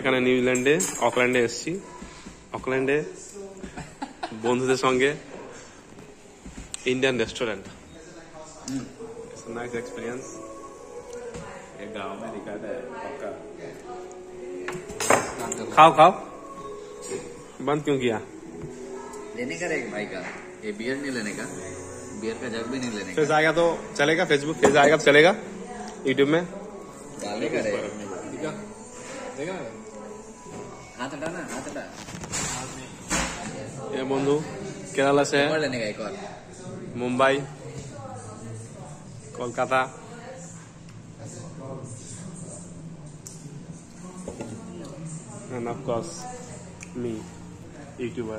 এখানে নিউজিল্যান্ডে অকল্যান্ডে এসেছি। অকল্যান্ডে বন্ধুদের সঙ্গে इंडियन रेस्टोरेंट। Nice experience. एक गांव में दिखाता है पक्का। खाओ खाओ। बंद क्यों किया? लेने का रहेगा भाई का, ये बियर नहीं लेने का, बियर का जग भी नहीं लेने का। फेस आएगा तो चलेगा, फेसबुक पेज आएगा तो चलेगा, यूट्यूब में डालने का रहेगा। हाथ हटाना, हाथ हटा। ये बंधु केरला से है, लेने का एक और Mumbai, Kolkata. And of course me, YouTuber.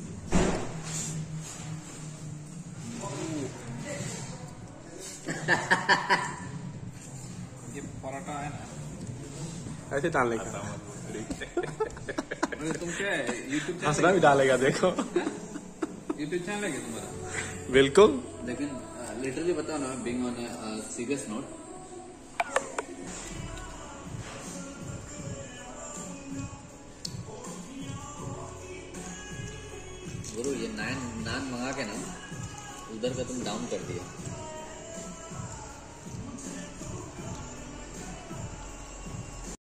ये पराठा है ना, ऐसे डालेगा। तुम क्या है यूट्यूब हंसना भी डालेगा, देखो। यूट्यूब चैनल है क्या तुम्हारा? बिल्कुल। लेकिन लिटरली बताओ ना, बीइंग ऑन सीरियस नोट, गुरु ये नान मंगा के ना उधर का तुम डाउन कर दिया।